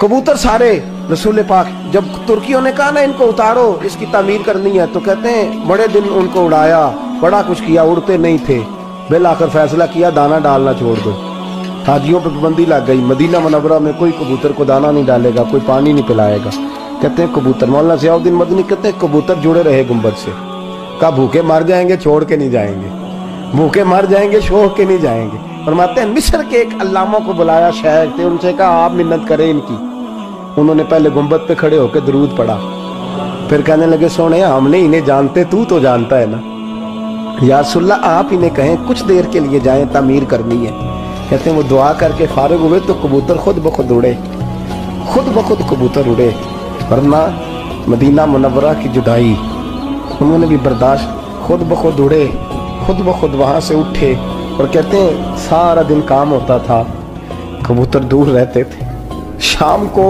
कबूतर सारे रसूल पाक जब तुर्कियों ने कहा ना इनको उतारो, इसकी तामीर करनी है, तो कहते हैं बड़े दिन उनको उड़ाया, बड़ा कुछ किया, उड़ते नहीं थे। बिल आखिर फैसला किया दाना डालना छोड़ दो। हाजियों पर पाबंदी लग गई, मदीना मुनव्वरा में कोई कबूतर को दाना नहीं डालेगा, कोई पानी नहीं पिलाएगा। कहते हैं कबूतर, मौलाना ज़ियाउद्दीन मदनी कहते हैं कबूतर जुड़े रहे गुंबद से। कहा भूखे मर जाएंगे छोड़ के नहीं जाएंगे, भूखे मर जाएंगे छोड़ के नहीं जाएंगे। फरमाते हैं मिस्र के एक अल्लामा को बुलाया, शेख थे, उनसे कहा आप मिन्नत करें इनकी। उन्होंने पहले गुंबद पे खड़े होकर दरूद पढ़ा, फिर कहने लगे सोने हमने इन्हें जानते, तू तो जानता है ना, या रसूलल्लाह आप इन्हें कहें कुछ देर के लिए जाएं, तामीर करनी है। कहते हैं वो दुआ करके फारिग हुए तो कबूतर खुद ब खुद उड़े, खुद ब खुद कबूतर उड़े। वरना मदीना मुनव्वरा की जुदाई उन्होंने भी बर्दाश्त, खुद ब खुद उड़े, खुद ब खुद वहाँ से उठे। और कहते हैं सारा दिन काम होता था, कबूतर दूर रहते थे। शाम को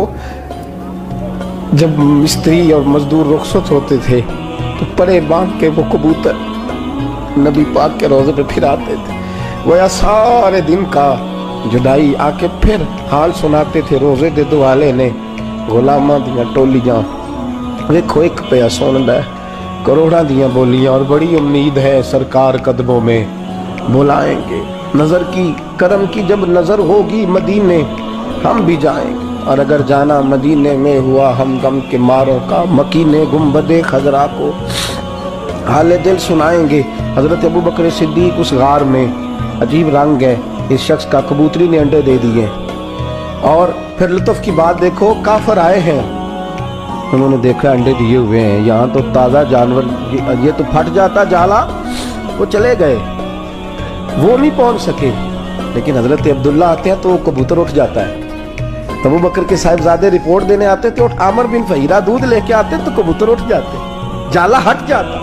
जब मिस्त्री और मजदूर रुखसत होते थे तो परे बांध के वो कबूतर नबी पाक के रोज़े पे फिर आते थे। गोया सारे दिन का जुदाई आके फिर हाल सुनाते थे। रोज़े दे दो वाले ने गुलामां दियां टोलियां वेखो एक पिया सुनदा करोड़ां दियां बोलियां, और बड़ी उम्मीद है सरकार कदमों में बुलाएंगे। नज़र की करम की जब नज़र होगी मदीने हम भी जाएंगे, और अगर जाना मदीने में हुआ हम गम के मारों का, मकीने गुंबदे खजरा को हाले दिल सुनाएंगे। हज़रत अबू बकर सिद्दीक उस गार में, अजीब रंग है इस शख्स का, कबूतरी ने अंडे दे दिए। और फिर लुत्फ़ की बात देखो, काफिर आए हैं, उन्होंने देखा अंडे दिए हुए हैं, यहाँ तो ताज़ा जानवर, ये तो फट जाता जाला, वो चले गए, वो नहीं पहुँच सके। लेकिन हज़रत अब्दुल्ला आते हैं तो वो कबूतर उठ जाता है। अबू बकर के साहिबजादे रिपोर्ट देने आते थे, और आमर बिन फहीरा दूध लेके आते तो कबूतर उठ जाते, जाला हट जाता।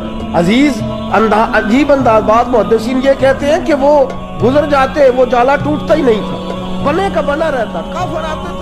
अजीब अंदाज बात मुहद्दिसीन ये कहते हैं कि वो गुजर जाते, वो जाला टूटता ही नहीं था, बने का बना रहता। काफिर आते